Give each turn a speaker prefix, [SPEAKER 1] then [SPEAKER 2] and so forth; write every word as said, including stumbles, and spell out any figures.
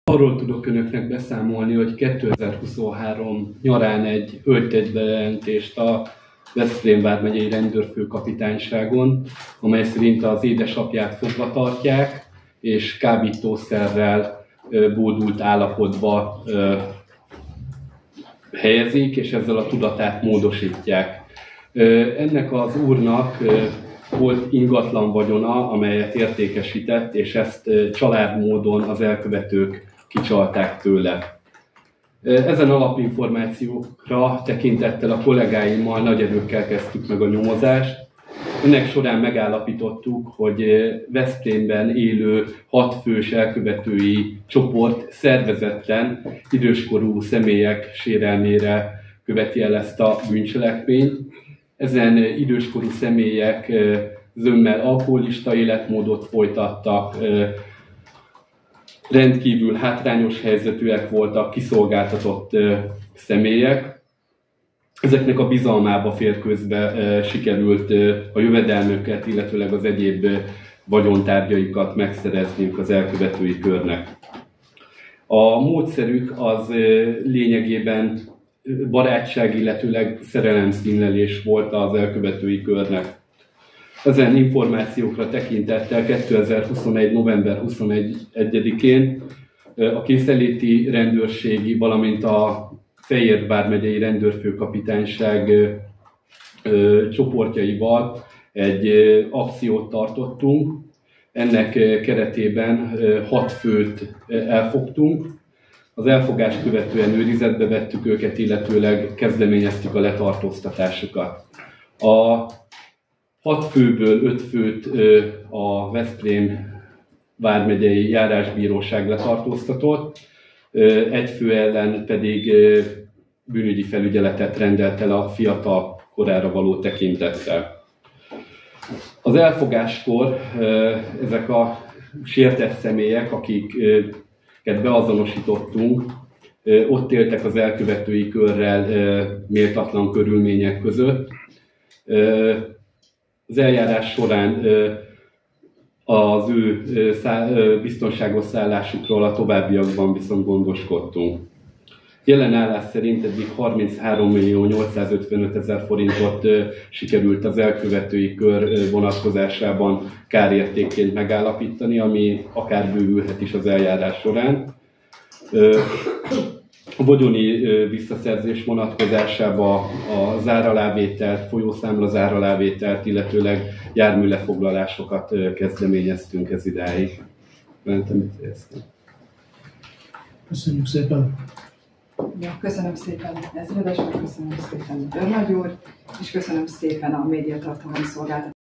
[SPEAKER 1] Arról tudok önöknek beszámolni, hogy kétezer-huszonhárom nyarán egy öltett bejelentést a Veszprém vármegyei rendőrfőkapitányságon, amely szerint az édesapját fogva tartják, és kábítószerrel bódult állapotba helyezik, és ezzel a tudatát módosítják. Ennek az úrnak volt ingatlan vagyona, amelyet értékesített, és ezt családmódon az elkövetők kicsalták tőle. Ezen alapinformációkra tekintettel a kollégáimmal nagy erőkkel kezdtük meg a nyomozást. Ennek során megállapítottuk, hogy Veszprémben élő hatfős elkövetői csoport szervezetten időskorú személyek sérelmére követi el ezt a bűncselekményt. Ezen időskorú személyek zömmel alkoholista életmódot folytattak, rendkívül hátrányos helyzetűek voltak, kiszolgáltatott személyek. Ezeknek a bizalmába férkőzve sikerült a jövedelmüket, illetőleg az egyéb vagyontárgyaikat megszerezniük az elkövetői körnek. A módszerük az lényegében barátság, illetőleg szerelemszínlelés volt az elkövetői körnek. Ezen információkra tekintettel kétezer-huszonegy november huszonegyedikén a készenléti rendőrségi, valamint a Fejér vármegyei rendőrfőkapitányság csoportjaival egy akciót tartottunk. Ennek keretében hat főt elfogtunk. Az elfogást követően őrizetbe vettük őket, illetőleg kezdeményeztük a letartóztatásukat. A hat főből öt főt a Veszprém vármegyei járásbíróság letartóztatott, egy fő ellen pedig bűnügyi felügyeletet rendelt el a fiatal korára való tekintettel. Az elfogáskor ezek a sértett személyek, akiket beazonosítottunk, ott éltek az elkövetői körrel méltatlan körülmények között. Az eljárás során az ő biztonságos szállásukról a továbbiakban viszont gondoskodtunk. Jelen állás szerint eddig harminchárom millió nyolcszázötvenöt ezer forintot sikerült az elkövetői kör vonatkozásában kárértékként megállapítani, ami akár bővülhet is az eljárás során. A vagyoni visszaszerzés vonatkozásában a záralávételt, folyószámla záralávételt, illetőleg járműlefoglalásokat kezdeményeztünk ez idáig.
[SPEAKER 2] Köszönjük szépen!
[SPEAKER 3] Ja, köszönöm szépen ezredes, köszönöm szépen Bernard úr, és köszönöm szépen a médiatartalom szolgáltatást.